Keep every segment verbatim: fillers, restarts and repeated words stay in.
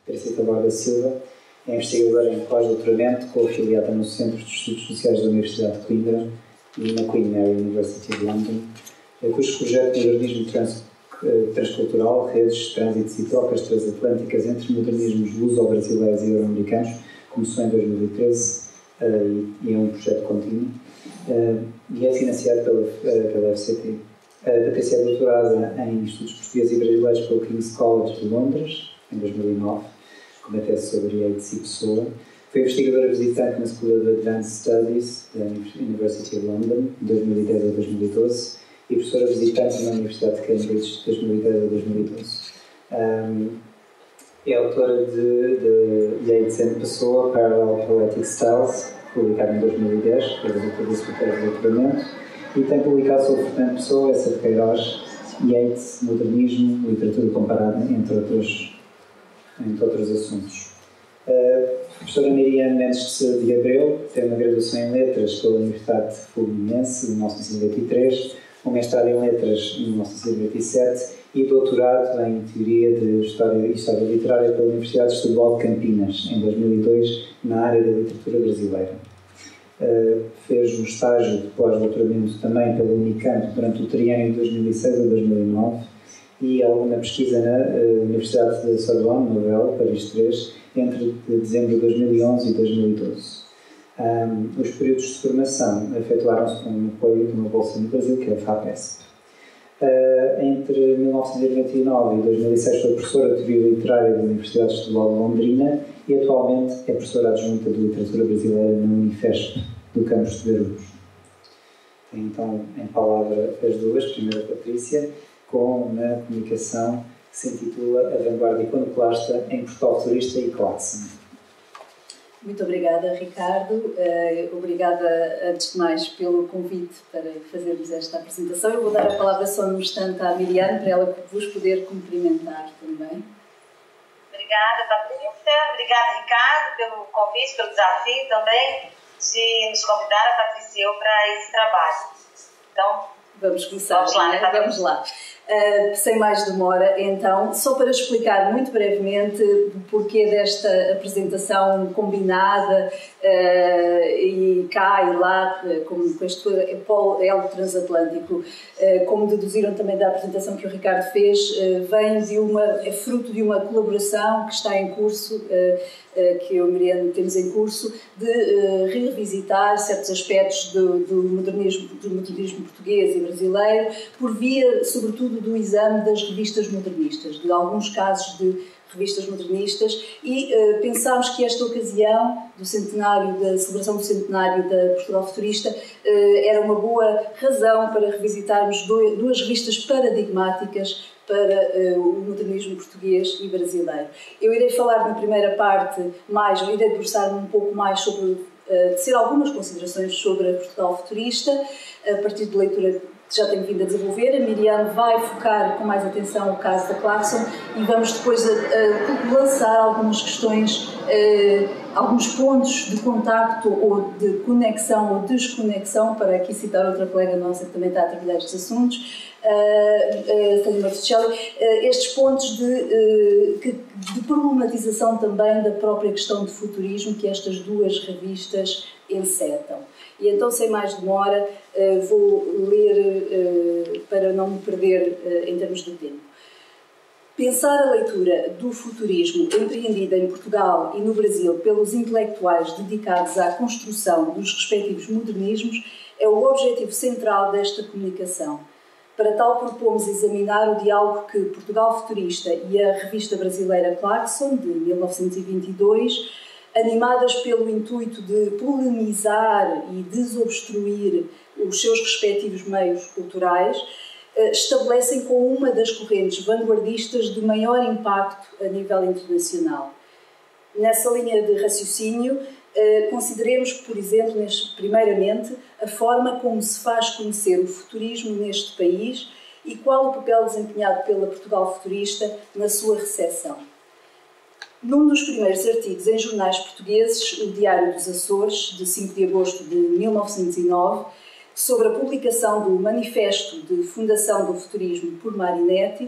Patrícia Taborda Silva é investigadora em pós-doutoramento, co-afiliada no Centro de Estudos Sociais da Universidade de Coimbra e na Queen Mary University of London, cujo projeto de modernismo trans, transcultural, redes, trânsitos e trocas transatlânticas entre modernismos luso-brasileiros e euro-americanos começou em dois mil e treze uh, e é um projeto contínuo uh, e é financiado pela, uh, pela F C T. A Patrícia é doutorada em Estudos Portugueses e Brasileiros pelo King's College de Londres, em dois mil e nove, com uma tese sobre Yeats e Pessoa. Foi investigadora visitante na School of Advanced Studies da University of London, de dois mil e dez a dois mil e doze, e professora visitante na Universidade de Cambridge, de dois mil e dez a dois mil e doze. Um, é autora de, de Yeats and Pessoa, Parallel Poetic Styles, publicado em dois mil e dez, que é resultado da sua tese de doutoramento, e tem publicado sobre Fernando Pessoa, Essa de Queiroz, Yeats, modernismo, literatura comparada, entre outros, entre outros assuntos. A professora Miriam Mendes de Abreu tem uma graduação em Letras pela Universidade Fluminense, em mil novecentos e noventa e três, um mestrado em Letras em mil novecentos e noventa e sete e doutorado em Teoria de História e História Literária pela Universidade Estadual de Campinas, em dois mil e dois, na área da literatura brasileira. Uh, fez um estágio de pós-doutoramento também pela Unicamp durante o triênio de dois mil e seis a dois mil e nove e alguma pesquisa na uh, Universidade de Sorbonne, Nobel, Paris três, entre dezembro de dois mil e onze e dois mil e doze. Um, os períodos de formação efetuaram-se com o apoio de uma bolsa no Brasil, que é a FAPESP. Uh, entre mil novecentos e noventa e nove e dois mil e seis foi professora de Teoria Literária da Universidade Estadual de Londrina e atualmente é professora adjunta de Literatura Brasileira na Unifesp, do campus de Guarulhos. Tem então em palavra as duas, primeiro a Patrícia, com uma comunicação que se intitula A Vanguarda Iconoclasta em Portugal Futurista e Claxon. Muito obrigada, Ricardo. Uh, obrigada, antes de mais, pelo convite para fazermos esta apresentação. Eu vou dar a palavra só num instante à Miriam, para ela vos poder cumprimentar também. Obrigada, Patrícia. Obrigada, Ricardo, pelo convite, pelo desafio também de nos convidar, a Patrícia e eu, para esse trabalho. Então, vamos começar. Vamos lá, né? Vamos lá. Uh, sem mais demora, então, só para explicar muito brevemente o porquê desta apresentação combinada uh, e cá e lá, como com este polo elo transatlântico, uh, como deduziram também da apresentação que o Ricardo fez, uh, vem de uma, é fruto de uma colaboração que está em curso, uh, que eu e Miriam temos em curso, de uh, revisitar certos aspectos do, do, modernismo, do modernismo português e brasileiro, por via, sobretudo, do exame das revistas modernistas, de alguns casos de revistas modernistas, e uh, pensámos que esta ocasião do centenário, da celebração do centenário da Portugal Futurista, uh, era uma boa razão para revisitarmos dois, duas revistas paradigmáticas para uh, o modernismo português e brasileiro. Eu irei falar na primeira parte mais, eu irei debruçar-me um pouco mais sobre, uh, tecer algumas considerações sobre a Portugal Futurista, a partir de leitura que já tenho vindo a desenvolver. A Miriam vai focar com mais atenção o caso da Claxon e vamos depois a, a lançar algumas questões, uh, alguns pontos de contacto ou de conexão ou desconexão, para aqui citar outra colega nossa que também está a trabalhar estes assuntos, Uh, uh, uh, estes pontos de, uh, que, de problematização também da própria questão de futurismo que estas duas revistas encetam. E então, sem mais demora, uh, vou ler uh, para não me perder uh, em termos de tempo. Pensar a leitura do futurismo empreendida em Portugal e no Brasil pelos intelectuais dedicados à construção dos respectivos modernismos é o objetivo central desta comunicação. Para tal, propomos examinar o diálogo que Portugal Futurista e a revista brasileira Claxon, de mil novecentos e vinte e dois, animadas pelo intuito de polemizar e desobstruir os seus respectivos meios culturais, estabelecem com uma das correntes vanguardistas de maior impacto a nível internacional. Nessa linha de raciocínio, consideremos, por exemplo, primeiramente, a forma como se faz conhecer o futurismo neste país e qual o papel desempenhado pela Portugal Futurista na sua recepção. Num dos primeiros artigos em jornais portugueses, o Diário dos Açores, de cinco de agosto de mil novecentos e nove, sobre a publicação do Manifesto de Fundação do Futurismo por Marinetti,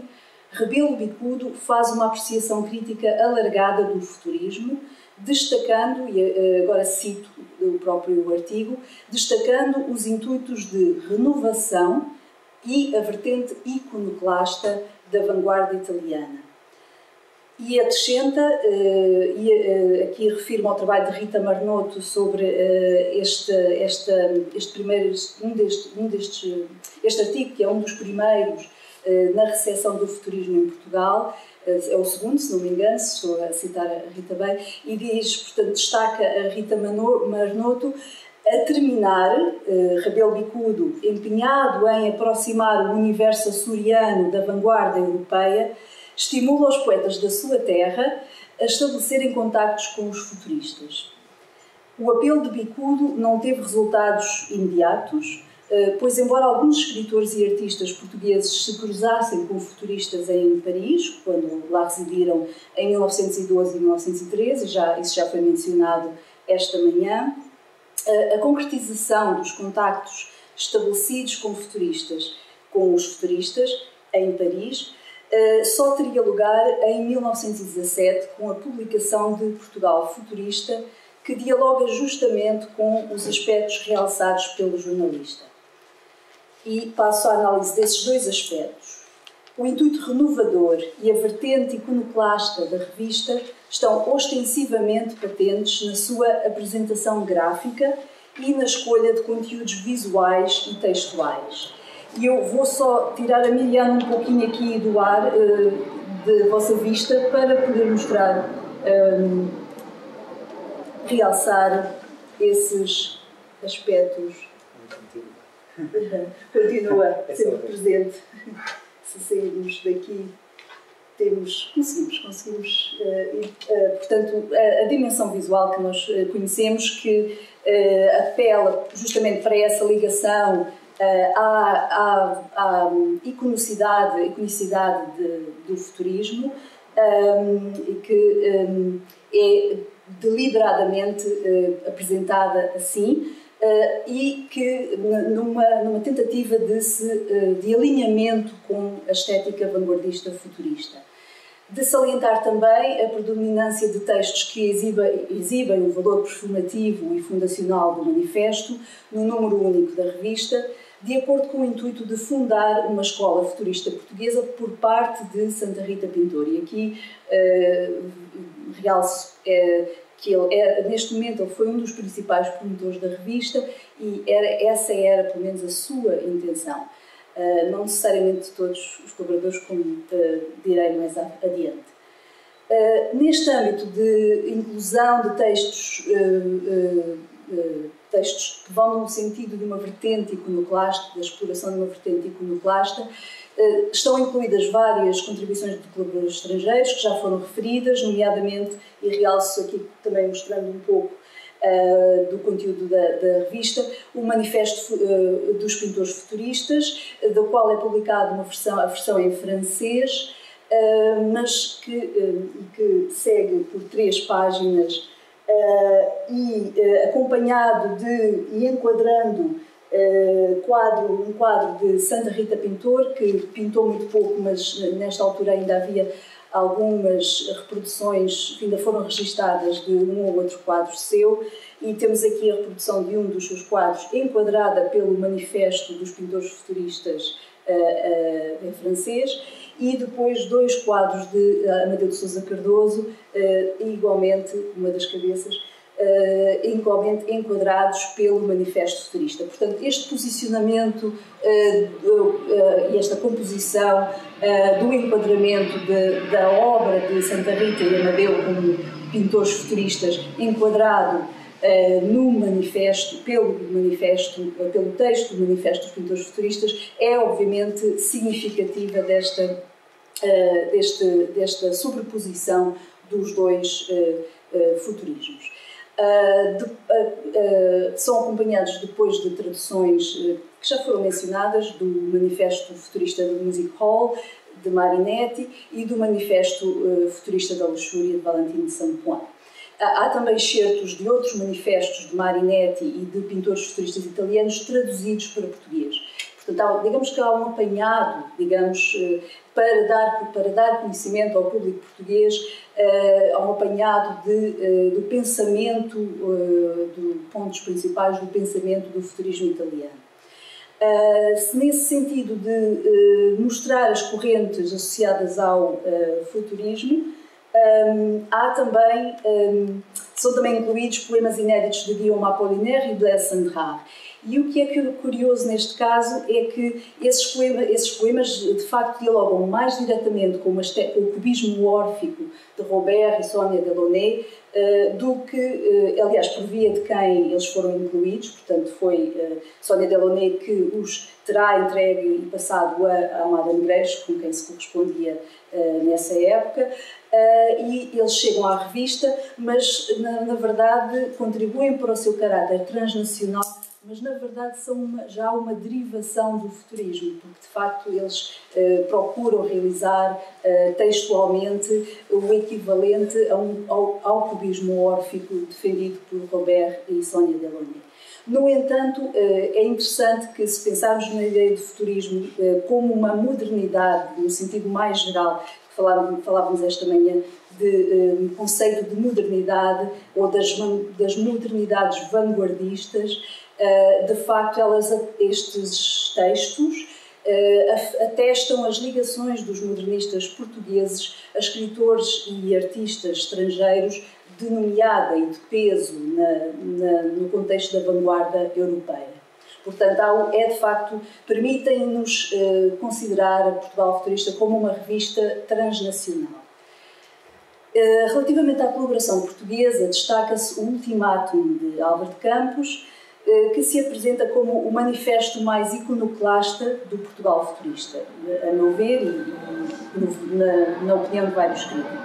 Rebelo Bicudo faz uma apreciação crítica alargada do futurismo, destacando, e agora cito o próprio artigo, destacando os intuitos de renovação e a vertente iconoclasta da vanguarda italiana. E acrescenta, e aqui refiro-me ao trabalho de Rita Marnotto sobre este, este, este primeiro, um destes, um destes, este artigo, que é um dos primeiros na recepção do futurismo em Portugal, é o segundo, se não me engano, se estou a citar a Rita bem, e diz, portanto, destaca a Rita Marnotto, a terminar, Rebelo Bicudo, empenhado em aproximar o universo açoriano da vanguarda europeia, estimula os poetas da sua terra a estabelecerem contactos com os futuristas. O apelo de Bicudo não teve resultados imediatos, pois, embora alguns escritores e artistas portugueses se cruzassem com futuristas em Paris, quando lá residiram em mil novecentos e doze e mil novecentos e treze, já, isso já foi mencionado esta manhã, a concretização dos contactos estabelecidos com futuristas, com os futuristas em Paris, só teria lugar em mil novecentos e dezassete, com a publicação de Portugal Futurista, que dialoga justamente com os aspectos realçados pelo jornalista. E passo à análise desses dois aspectos. O intuito renovador e a vertente iconoclasta da revista estão ostensivamente patentes na sua apresentação gráfica e na escolha de conteúdos visuais e textuais. E eu vou só tirar a Miriam um pouquinho aqui do ar, de vossa vista, para poder mostrar, um, realçar esses aspectos. Continua sempre presente. Se sairmos daqui, temos, conseguimos, conseguimos, uh, uh, portanto, a, a dimensão visual que nós conhecemos, que uh, apela justamente para essa ligação uh, à, à, à iconicidade, iconicidade de, do futurismo, um, e que um, é deliberadamente uh, apresentada assim, Uh, e que numa, numa tentativa de, se, uh, de alinhamento com a estética vanguardista futurista. De salientar também a predominância de textos que exibem, exibem o valor performativo e fundacional do manifesto no número único da revista, de acordo com o intuito de fundar uma escola futurista portuguesa por parte de Santa Rita Pintor. E aqui uh, realço uh, que ele era, neste momento, ele foi um dos principais promotores da revista e era, essa era, pelo menos, a sua intenção. Uh, não necessariamente todos os colaboradores, como uh, direi mais adiante. Uh, neste âmbito de inclusão de textos, uh, uh, uh, textos que vão no sentido de uma vertente iconoclasta, da exploração de uma vertente iconoclasta, uh, estão incluídas várias contribuições de colaboradores estrangeiros que já foram referidas, nomeadamente, e realço aqui também mostrando um pouco uh, do conteúdo da, da revista, o Manifesto uh, dos Pintores Futuristas, uh, da qual é publicada uma versão, a versão em francês, uh, mas que, uh, que segue por três páginas uh, e uh, acompanhado de e enquadrando uh, quadro, um quadro de Santa Rita Pintor, que pintou muito pouco, mas nesta altura ainda havia algumas reproduções que ainda foram registadas de um ou outro quadro seu, e temos aqui a reprodução de um dos seus quadros enquadrada pelo Manifesto dos Pintores Futuristas uh, uh, em francês, e depois dois quadros de Amadeu de Sousa Cardoso, uh, igualmente, uma das cabeças, uh, igualmente enquadrados pelo Manifesto Futurista. Portanto, este posicionamento uh, uh, uh, e esta composição uh, do enquadramento de, da obra de Santa Rita e Amadeu como pintores futuristas, enquadrado uh, no manifesto, pelo manifesto, uh, pelo texto do Manifesto dos Pintores Futuristas, é obviamente significativa desta, uh, deste, desta sobreposição dos dois uh, uh, futurismos. Uh, de, uh, uh, são acompanhados depois de traduções uh, que já foram mencionadas, do Manifesto Futurista do Music Hall, de Marinetti, e do Manifesto uh, Futurista da Luxúria, de Valentim de Saint-Point. Uh, há também excertos de outros manifestos de Marinetti e de pintores futuristas italianos traduzidos para português. Portanto, digamos que há um apanhado, digamos, para dar, para dar conhecimento ao público português, há um apanhado de, do pensamento, de pontos principais do pensamento do futurismo italiano. Se nesse sentido de mostrar as correntes associadas ao futurismo, há também, são também incluídos poemas inéditos de Guillaume Apollinaire e Blaise Cendrars. E o que é curioso neste caso é que esses poemas, esses poemas de facto dialogam mais diretamente com, uma, com o cubismo órfico de Robert e Sonia Delaunay uh, do que, uh, aliás, por via de quem eles foram incluídos, portanto foi uh, Sonia Delaunay que os terá entregue e passado a, a Amada Negreiros, com quem se correspondia uh, nessa época, uh, e eles chegam à revista, mas na, na verdade contribuem para o seu caráter transnacional, mas na verdade são uma, já uma derivação do futurismo, porque de facto eles eh, procuram realizar eh, textualmente o equivalente a um, ao, ao cubismo órfico defendido por Robert e Sonia Delaunay. No entanto, eh, é interessante que, se pensarmos na ideia de futurismo eh, como uma modernidade, no sentido mais geral, que falávamos, falávamos esta manhã, de um conceito de modernidade ou das, das modernidades vanguardistas, de facto, elas, estes textos atestam as ligações dos modernistas portugueses a escritores e artistas estrangeiros de nomeada e de peso na, na, no contexto da vanguarda europeia. Portanto, é de facto, permitem-nos considerar a Portugal Futurista como uma revista transnacional. Relativamente à colaboração portuguesa, destaca-se o Ultimátum de Álvaro de Campos, que se apresenta como o manifesto mais iconoclasta do Portugal futurista, a meu ver e na, na opinião de vários críticos.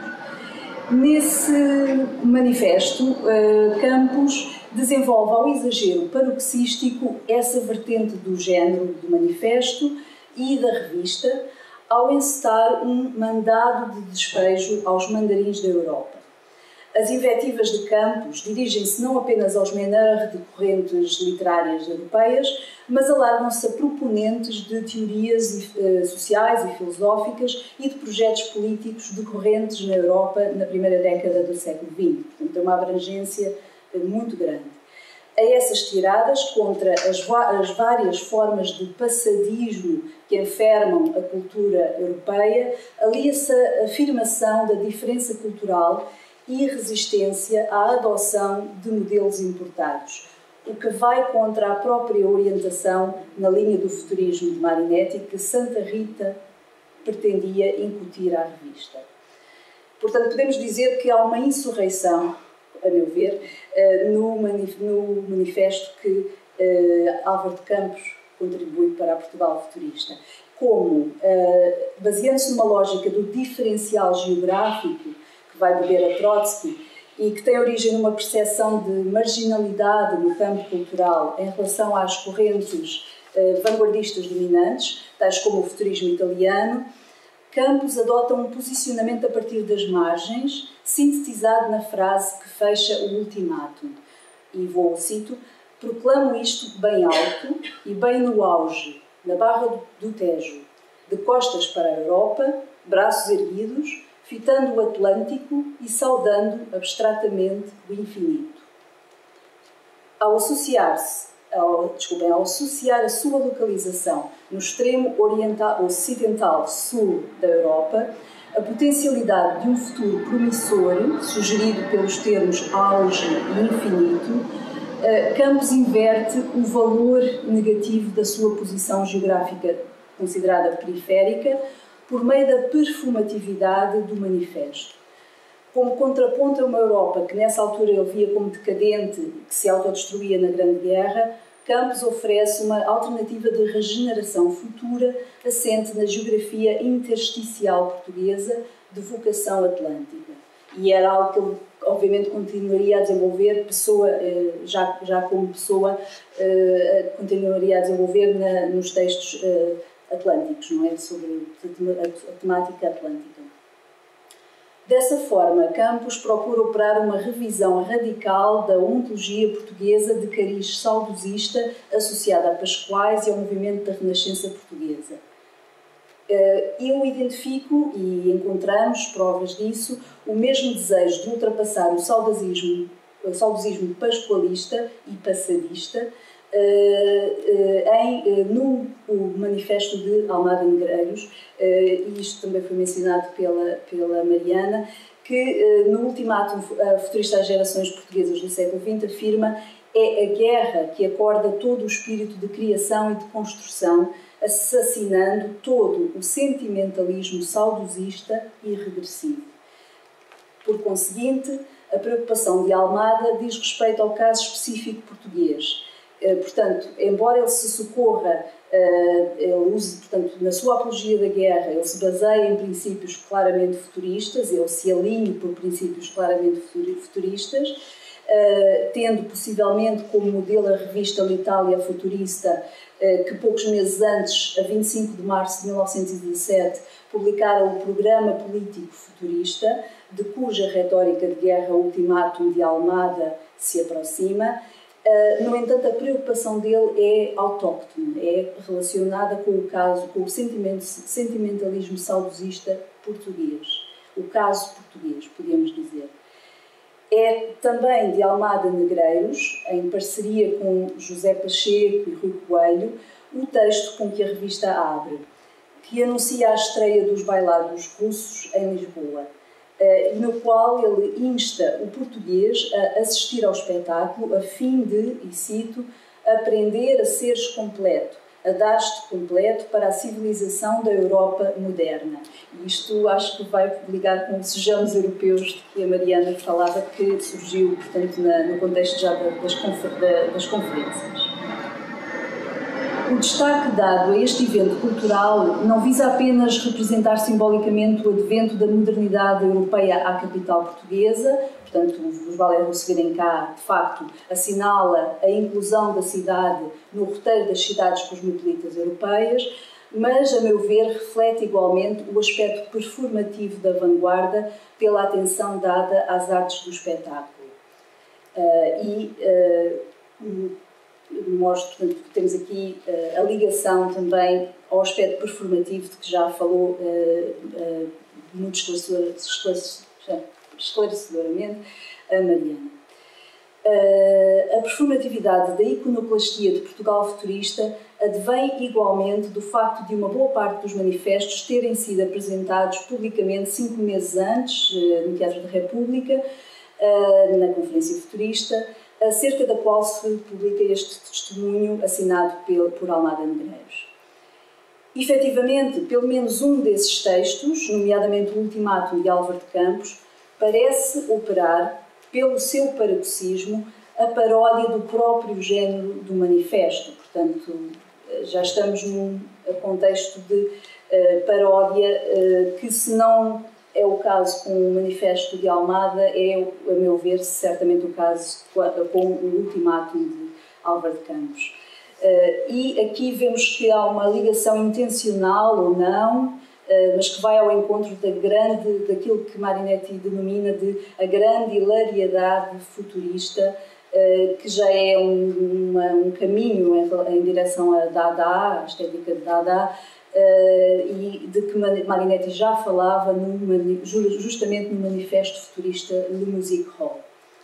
Nesse manifesto, Campos desenvolve ao exagero paroxístico essa vertente do género do manifesto e da revista, ao encetar um mandado de despejo aos mandarins da Europa. As invectivas de Campos dirigem-se não apenas aos meneurs de correntes literárias europeias, mas alargam-se a proponentes de teorias sociais e filosóficas e de projetos políticos decorrentes na Europa na primeira década do século vinte. Portanto, é uma abrangência muito grande. A essas tiradas contra as, as várias formas de passadismo que enfermam a cultura europeia, alia-se a afirmação da diferença cultural e resistência à adoção de modelos importados, o que vai contra a própria orientação na linha do futurismo de Marinetti que Santa Rita pretendia incutir à revista. Portanto, podemos dizer que há uma insurreição, a meu ver, no manifesto que Álvaro de Campos contribui para a Portugal Futurista. Como, baseando-se numa lógica do diferencial geográfico, que vai beber a Trotsky e que tem origem numa percepção de marginalidade no campo cultural em relação às correntes eh, vanguardistas dominantes, tais como o futurismo italiano, Campos adota um posicionamento a partir das margens, sintetizado na frase que fecha o ultimátum. E vou, cito, proclamo isto bem alto e bem no auge, na barra do Tejo, de costas para a Europa, braços erguidos, fitando o Atlântico e saudando abstratamente o infinito. Ao associar-se, ao, desculpem, ao associar a sua localização no extremo oriental, ocidental sul da Europa, a potencialidade de um futuro promissor, sugerido pelos termos auge e infinito, Campos inverte o valor negativo da sua posição geográfica considerada periférica, por meio da perfumatividade do manifesto. Como contraponto a uma Europa que nessa altura ele via como decadente, que se autodestruía na Grande Guerra, Campos oferece uma alternativa de regeneração futura assente na geografia intersticial portuguesa de vocação atlântica. E era algo que ele, obviamente, continuaria a desenvolver, pessoa, já, já como pessoa, continuaria a desenvolver na, nos textos atlânticos, não é? Sobre a temática atlântica. Dessa forma, Campos procura operar uma revisão radical da ontologia portuguesa de cariz saudosista associada a Pascoais e ao movimento da Renascença portuguesa. Eu identifico, e encontramos provas disso, o mesmo desejo de ultrapassar o saudosismo, o saudosismo pascoalista e passadista em, no manifesto de Almada Negreiros, e isto também foi mencionado pela, pela Mariana, que no ultimato futurista às gerações portuguesas do século vinte afirma: é a guerra que acorda todo o espírito de criação e de construção, assassinando todo o sentimentalismo saudosista e regressivo. Por conseguinte, a preocupação de Almada diz respeito ao caso específico português. Portanto, embora ele se socorra, ele use, portanto, na sua apologia da guerra, ele se baseia em princípios claramente futuristas, ele se alinhe por princípios claramente futuristas, tendo possivelmente como modelo a revista L'Italia Futurista, que poucos meses antes, a vinte e cinco de março de mil novecentos e dezassete, publicara o Programa Político Futurista, de cuja retórica de guerra ultimátum de Almada se aproxima. No entanto, a preocupação dele é autóctone, é relacionada com o caso, com o sentimentalismo saudosista português, o caso português, podemos dizer. É também de Almada Negreiros, em parceria com José Pacheco e Rui Coelho, o texto com que a revista abre, que anuncia a estreia dos bailados russos em Lisboa, e no qual ele insta o português a assistir ao espetáculo a fim de, e cito, aprender a seres completo, a dar-te completo para a civilização da Europa moderna. E isto acho que vai ligar com o Sejamos Europeus, de que a Mariana falava, que surgiu, portanto, na, no contexto já das, confer, das conferências. O destaque dado a este evento cultural não visa apenas representar simbolicamente o advento da modernidade europeia à capital portuguesa, portanto, os balés russos virem cá, de facto, assinala a inclusão da cidade no roteiro das cidades cosmopolitas europeias, mas, a meu ver, reflete igualmente o aspecto performativo da vanguarda pela atenção dada às artes do espetáculo. Uh, e uh, mostro, portanto, que temos aqui uh, a ligação também ao aspecto performativo de que já falou uh, uh, muito esclarecedoramente a Mariana. Uh, a performatividade da iconoclastia de Portugal futurista advém igualmente do facto de uma boa parte dos manifestos terem sido apresentados publicamente cinco meses antes, uh, no Teatro da República, uh, na Conferência Futurista, acerca da qual se publica este testemunho assinado por Almada Negreiros. Efetivamente, pelo menos um desses textos, nomeadamente o Ultimátum de Álvaro de Campos, parece operar, pelo seu paroxismo, a paródia do próprio género do manifesto. Portanto, já estamos num contexto de uh, paródia uh, que, se não é o caso com o manifesto de Almada, é, a meu ver, certamente o caso com o Ultimátum de Álvaro de Campos. Uh, e aqui vemos que há uma ligação intencional ou não, uh, mas que vai ao encontro da grande, daquilo que Marinetti denomina de a grande hilariedade futurista, uh, que já é um, uma, um caminho em, em direção a Dada, a estética de Dada, Uh, e de que Marinetti já falava no, justamente no manifesto futurista Le Musique Hall.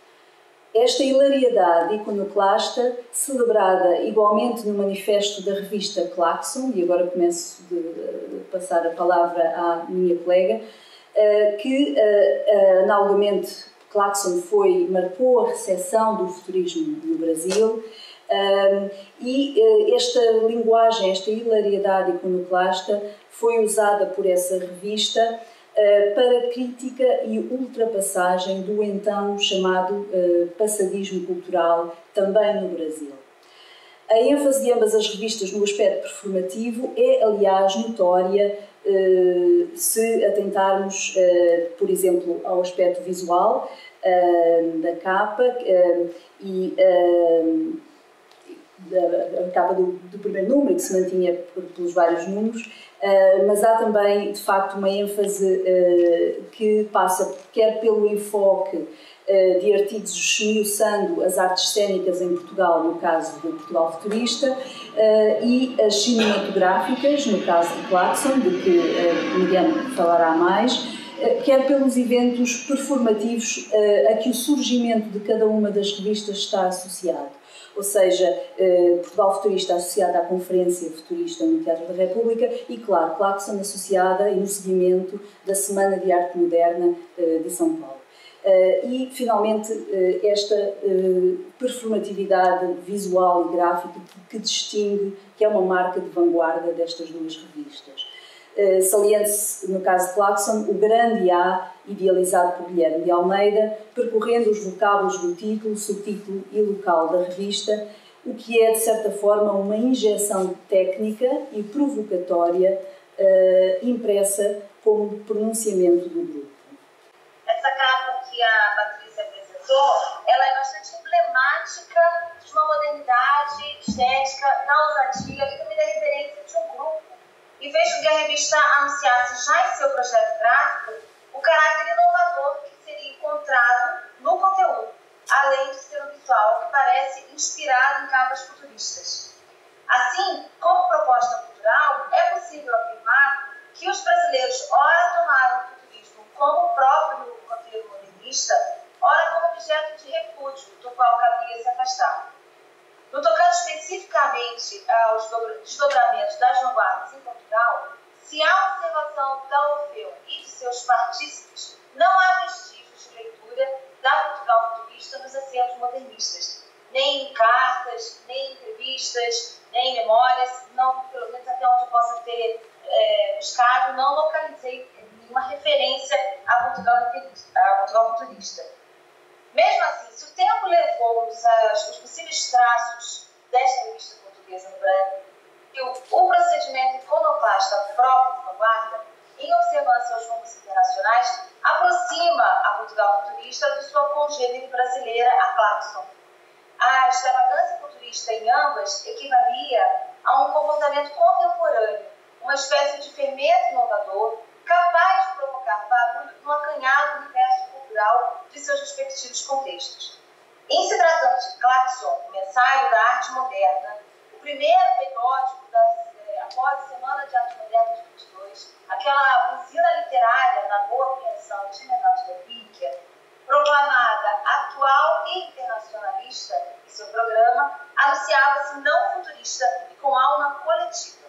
Esta hilariedade iconoclasta, celebrada igualmente no manifesto da revista Claxon, e agora começo a passar a palavra à minha colega, uh, que uh, analogamente Claxon foi, marcou a recepção do futurismo no Brasil. Um, e uh, esta linguagem, esta hilariedade iconoclasta foi usada por essa revista uh, para crítica e ultrapassagem do então chamado uh, passadismo cultural também no Brasil. A ênfase de ambas as revistas no aspecto performativo é, aliás, notória uh, se atentarmos, uh, por exemplo, ao aspecto visual uh, da capa uh, e uh, da, a capa do, do primeiro número, que se mantinha pelos vários números, uh, mas há também, de facto, uma ênfase uh, que passa, quer pelo enfoque uh, de artigos esmiuçando as artes cênicas em Portugal, no caso do Portugal Futurista, uh, e as cinematográficas, no caso de Claxon, de que uh, Miriam falará mais, uh, quer pelos eventos performativos uh, a que o surgimento de cada uma das revistas está associado. Ou seja, eh, Portugal Futurista associada à Conferência Futurista no Teatro da República e, claro, Claxon associada e no seguimento da Semana de Arte Moderna eh, de São Paulo. Eh, e, finalmente, eh, esta eh, performatividade visual e gráfica que, que distingue, que é uma marca de vanguarda destas duas revistas. Uh, saliente-se, no caso de Claxon, o grande A, idealizado por Guilherme de Almeida, percorrendo os vocábulos do título, subtítulo e local da revista, o que é, de certa forma, uma injeção técnica e provocatória uh, impressa como pronunciamento do grupo. Essa capa que a Patrícia apresentou, ela é bastante emblemática de uma modernidade estética, da ousadia e também da referência de um grupo. E vejo que a revista anunciasse já em seu projeto gráfico o caráter inovador que seria encontrado no conteúdo, além de ser um visual que parece inspirado em capas futuristas. Assim, como proposta cultural, é possível afirmar que os brasileiros ora tomaram o futurismo como o próprio roteiro modernista, ora como objeto de repúdio, do qual cabia se afastar. No tocante especificamente aos desdobramentos das vanguardas em Portugal, se há observação da Orfeu e de seus partícipes, não há vestígios de leitura da Portugal futurista nos acervos modernistas, nem em cartas, nem em entrevistas, nem em memórias, não, pelo menos até onde eu possa ter é, buscado, não localizei nenhuma referência a Portugal, a Portugal futurista. Mesmo assim, se o tempo levou-nos aos possíveis traços desta revista portuguesa no Brasil, o procedimento iconoclasta próprio de vanguarda, em observância aos rumos internacionais, aproxima a Portugal futurista de sua congênere brasileira, a Claxon. A extravagância futurista em ambas equivalia a um comportamento contemporâneo, uma espécie de fermento inovador, capaz de provocar barulho no acanhado universo cultural de seus respectivos contextos. Em se tratando de Claxon, o mensário da arte moderna, o primeiro periódico da, eh, após a Semana de Arte Moderna de vinte e dois, aquela buzina literária na boa apreensão de Renato da Picchia, proclamada atual e internacionalista em seu programa, anunciava-se não futurista e com alma coletiva.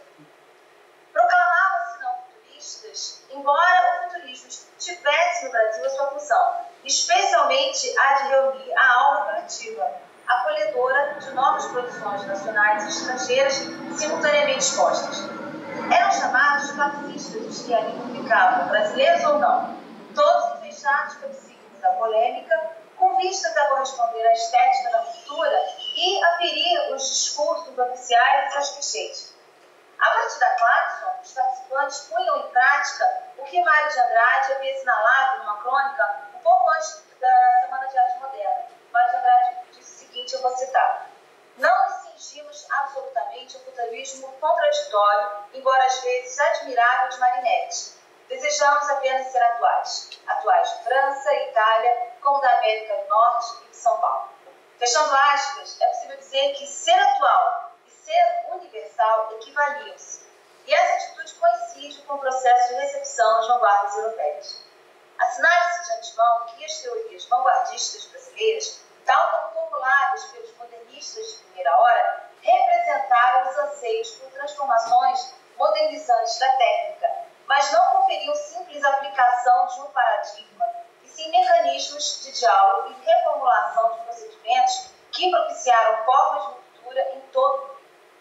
Proclamava-se não futuristas, embora o futurismo tivesse no Brasil a sua função, especialmente a de reunir a alma coletiva, acolhedora de novas produções nacionais e estrangeiras simultaneamente expostas. Eram chamados de classistas os que ali publicavam, brasileiros ou não, todos infestados pelo signo da polêmica, com vistas a corresponder à estética da cultura e a ferir os discursos oficiais e seus clichês. A partir da Claxon, os participantes punham em prática o que Mário de Andrade havia assinalado numa crônica um pouco antes da Semana de Arte Moderna. Mário de Andrade disse o seguinte, eu vou citar: não nos cingimos absolutamente ao futurismo contraditório, embora às vezes admirável, de Marinetti. Desejamos apenas ser atuais. Atuais de França, Itália, como da América do Norte e de São Paulo. Fechando aspas, é possível dizer que ser atual e ser universal equivaliam-se. E essa atitude coincide com o processo de recepção das vanguardas europeias. Assinale-se de antemão que as teorias vanguardistas brasileiras, tal como formuladas pelos modernistas de primeira hora, representaram os anseios por transformações modernizantes da técnica, mas não conferiam simples aplicação de um paradigma, e sim mecanismos de diálogo e reformulação de procedimentos que propiciaram formas de ruptura em todo o mundo.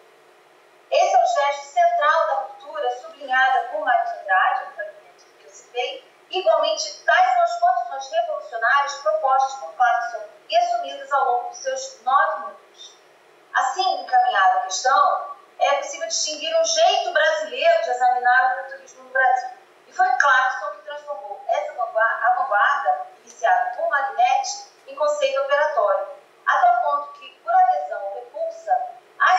Esse é o gesto central da ruptura, sublinhada por Mário de Andrade, no fragmento que eu citei. Igualmente, tais são as condições revolucionárias propostas por Claxon e assumidas ao longo dos seus nove minutos. Assim, encaminhada a questão, é possível distinguir um jeito brasileiro de examinar o futurismo no Brasil. E foi Claxon que transformou essa vanguarda, a vanguarda, iniciada por Marinetti, em conceito operatório, a tal ponto que, por adesão ou repulsa, a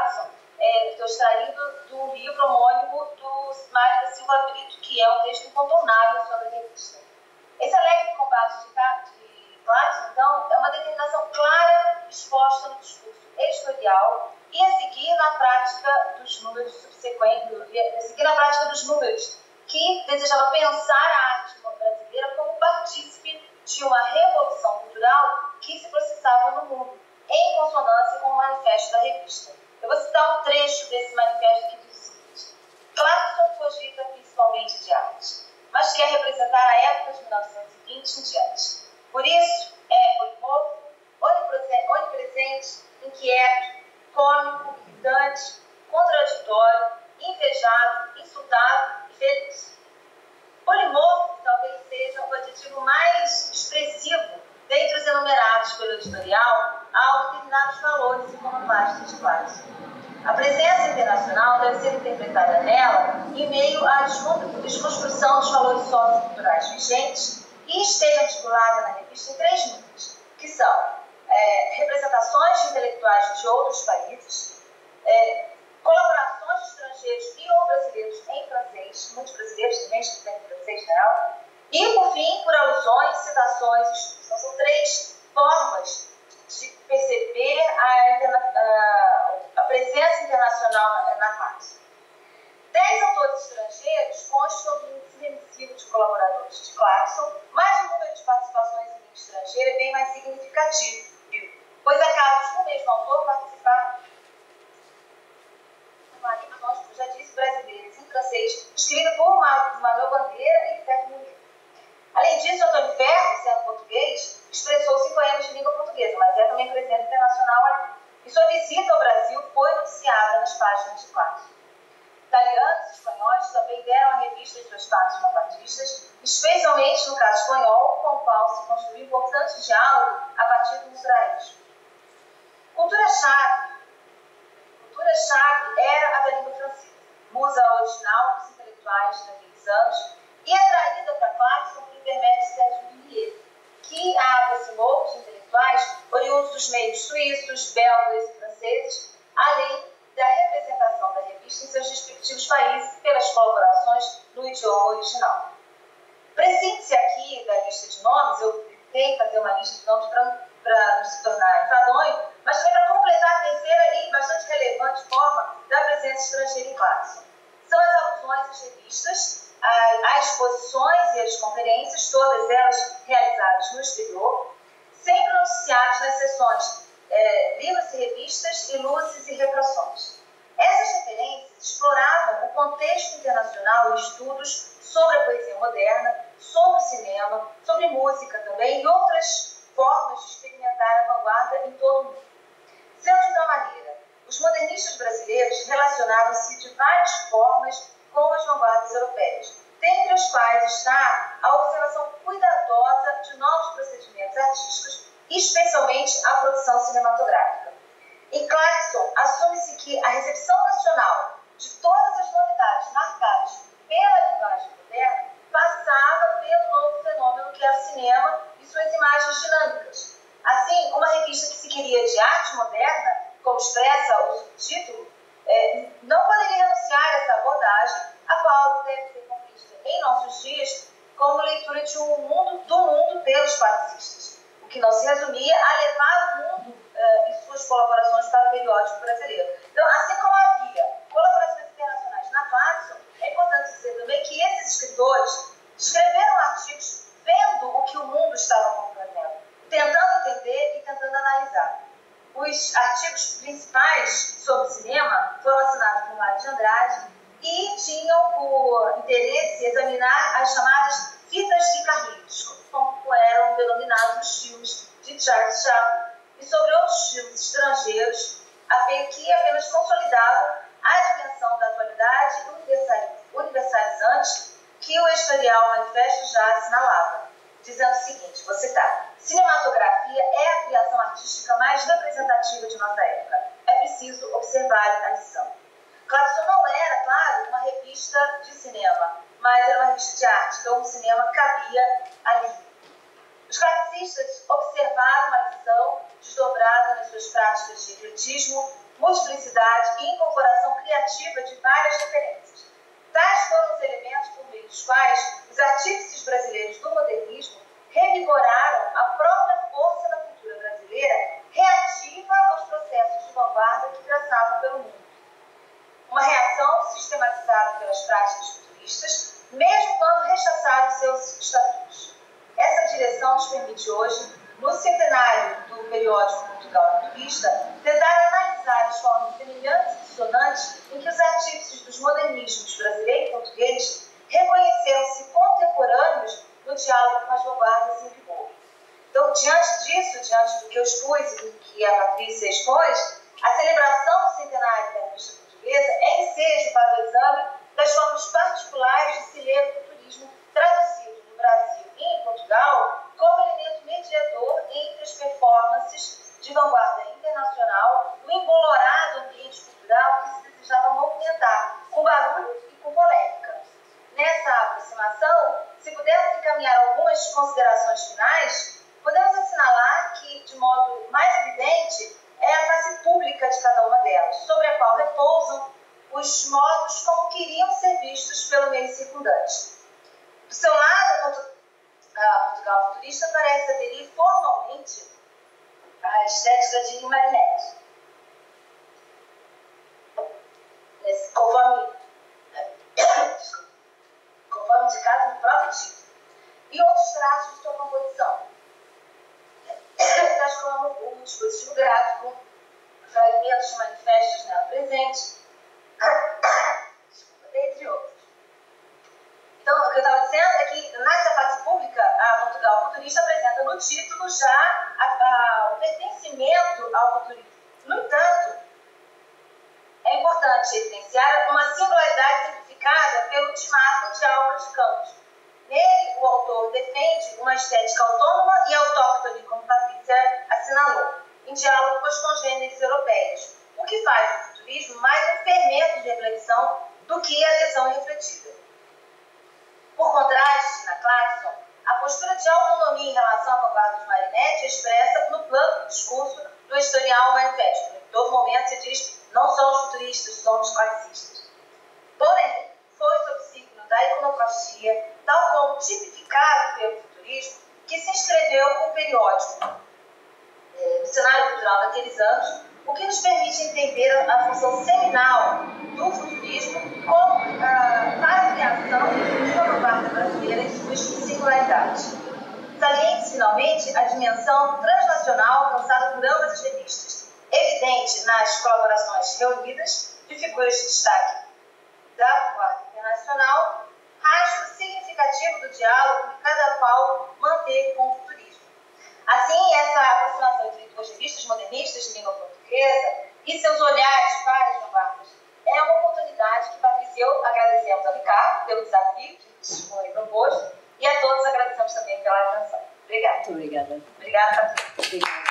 Clarkson, é, que eu extraído do livro homônimo do Mário da Silva Brito, que é um texto incontornável sobre a revista. Esse alegre combate de, de Clarkson, então, é uma determinação clara exposta no discurso editorial e a seguir na prática dos números subsequentes, a seguir na prática dos números, que desejava pensar a arte brasileira como partícipe de uma revolução cultural que se processava no mundo, em consonância com o manifesto da revista. Eu vou citar um trecho desse manifesto que diz o seguinte: Clarkson cogita principalmente de arte, mas quer representar a época de mil novecentos e vinte em diante. Por isso, é polimorfo, onipresente, inquieto, cômico, irritante, contraditório, invejado, insultado e feliz. Polimorfo talvez seja o adjetivo mais expressivo dentre os enumerados pelo editorial ao determinados valores iconoclastas de Clarkson. A presença internacional deve ser interpretada nela em meio à desconstrução dos valores socioculturais vigentes e esteja articulada na revista em três núcleos, que são é, representações de intelectuais de outros países, é, colaborações de estrangeiros e ou brasileiros em francês, muitos brasileiros também escrevem em francês geral, e, por fim, por alusões, citações, estudos. Então, são três formas de perceber a, interna- a, a presença internacional na, na Clarkson. Dez autores estrangeiros constam do índice remissivo de colaboradores de Clarkson, mas o número de participações em língua estrangeira é bem mais significativo, pois há casos do mesmo autor participar como já disse, brasileiros em francês, escrito por Manuel Bandeira e Fernando Munier. Além disso, Antônio Ferro, sendo português, expressou-se em poemas de língua portuguesa, mas é também presidente internacional ali. E sua visita ao Brasil foi noticiada nas páginas de Clarkson. Italianos e espanhóis também deram à revista de suas partes vanguardistas, especialmente no caso espanhol, com o qual se construiu importante diálogo a partir do israelismo. Cultura-chave Cultura-chave era a da língua francesa, musa original dos intelectuais daqueles anos, e atraída para Clarkson por intermédio de Sérgio Millier, que a aproximou dos intelectuais oriundos dos meios suíços, belgas e franceses, além da representação da revista em seus respectivos países pelas colaborações no idioma original. Presente-se aqui da lista de nomes, eu tentei fazer uma lista de nomes para não se tornar enfadonho, mas também para completar a terceira e bastante relevante forma da presença estrangeira em Clarkson. São as alusões às revistas, às exposições e às conferências, todas elas realizadas no exterior, sempre noticiadas nas sessões é, livros e revistas e luzes e retrações. Essas referências exploravam o contexto internacional e estudos sobre a poesia moderna, sobre o cinema, sobre música também e outras formas de experimentar a vanguarda em todo o mundo. Sendo de tal maneira, os modernistas brasileiros relacionavam-se de várias formas com as vanguardas europeias, dentre as quais está a observação cuidadosa de novos procedimentos artísticos, especialmente a produção cinematográfica. Em Clarkson, assume-se que a recepção nacional de todas as novidades marcadas pela linguagem moderna passava pelo novo fenômeno que era o cinema e suas imagens dinâmicas. Assim, uma revista que se queria de arte moderna, como expressa o subtítulo, é, não poderia renunciar a essa abordagem, a qual deve ser compreendida em nossos dias como leitura de um mundo do mundo pelos classicistas, o que não se resumia a levar o mundo uh, e suas colaborações para o periódico brasileiro. Então, assim como havia colaborações internacionais na Clarkson, é importante dizer também que esses escritores escreveram artigos vendo o que o mundo estava compreendendo, tentando entender e tentando analisar. Os artigos principais sobre cinema foram assinados por Mário de Andrade e tinham por interesse examinar as chamadas fitas de Carrilhos, como eram denominados os filmes de Charles Chaplin, e sobre outros filmes estrangeiros, que apenas consolidavam a dimensão da atualidade universalizante que o editorial Manifesto já assinalava, dizendo o seguinte, vou citar: cinematografia é a criação artística mais representativa de nossa época. É preciso observar a lição. Clarkson não era, claro, uma revista de cinema, mas era uma revista de arte, então o cinema cabia ali. Os classicistas observaram a lição desdobrada nas suas práticas de ecletismo multiplicidade e incorporação criativa de várias referências. Tais foram os elementos por meio dos quais os artífices brasileiros do modernismo revigoraram a própria força da cultura brasileira reativa aos processos de vanguarda que traçavam pelo mundo. Uma reação sistematizada pelas práticas futuristas, mesmo quando rechaçaram seus estatutos. Essa direção nos permite hoje, no centenário do periódico Portugal Futurista, tentar analisar as formas semelhantes e dissonantes em que os artífices dos modernismos brasileiro e português reconheceram-se contemporâneos no diálogo com as vanguardas em vigor. Então, diante disso, diante do que eu expus e do que a Patrícia expôs, a celebração do centenário da revista portuguesa é ensejo para o exame das formas particulares de se ler o futurismo traduzido no Brasil e em Portugal como elemento mediador entre as performances de vanguarda internacional no embolorado ambiente cultural que se desejava movimentar, com barulho e com polêmica. Nessa aproximação, se pudermos encaminhar algumas considerações finais, podemos assinalar que, de modo mais evidente, é a face pública de cada uma delas, sobre a qual repousam os modos como queriam ser vistos pelo meio circundante. Do seu lado, a Portugal Futurista parece aderir formalmente à estética de Marinetti, conforme, conforme indicado no próprio título, e outros traços de sua composição, tais como o dispositivo gráfico, fragmentos de manifestos nela presentes, entre outros. Então, o que eu estava dizendo é que, nessa face pública, a Portugal Futurista apresenta no título já a, a, o pertencimento ao futurismo. No entanto, é importante evidenciar uma singularidade simplificada pelo ultimato de Álvaro de Campos. Nele, o autor defende uma estética autônoma e autóctone, como Patrícia assinalou, em diálogo com os congêneres europeios, o que faz do futurismo mais um fermento de reflexão do que adesão irrefletida. Por contraste, na Clarkson, a postura de autonomia em relação à vanguarda de Marinetti é expressa no plano discurso do historial manifesto. Em todo momento se diz, não somos futuristas, somos classicistas. Porém, foi sob o signo da iconoclastia, tal como tipificado pelo futurismo, que se inscreveu o periódico é, no cenário cultural daqueles anos, o que nos permite entender a função seminal do futurismo como ah, para a criação de uma vanguarda brasileira em suas singularidades. Saliente, finalmente, a dimensão transnacional alcançada por ambas as revistas, evidente nas colaborações reunidas de figuras de destaque da vanguarda internacional, rastro significativo do diálogo que cada qual manteve com o futurismo. Assim, essa aproximação entre duas revistas modernistas de língua portuguesa e seus olhares para as vanguardas é uma oportunidade que, Patrícia, eu agradecemos a Ricardo pelo desafio que nos foi proposto e a todos agradecemos também pela atenção. Obrigada. Muito obrigada. Obrigada, Patrícia. Obrigada.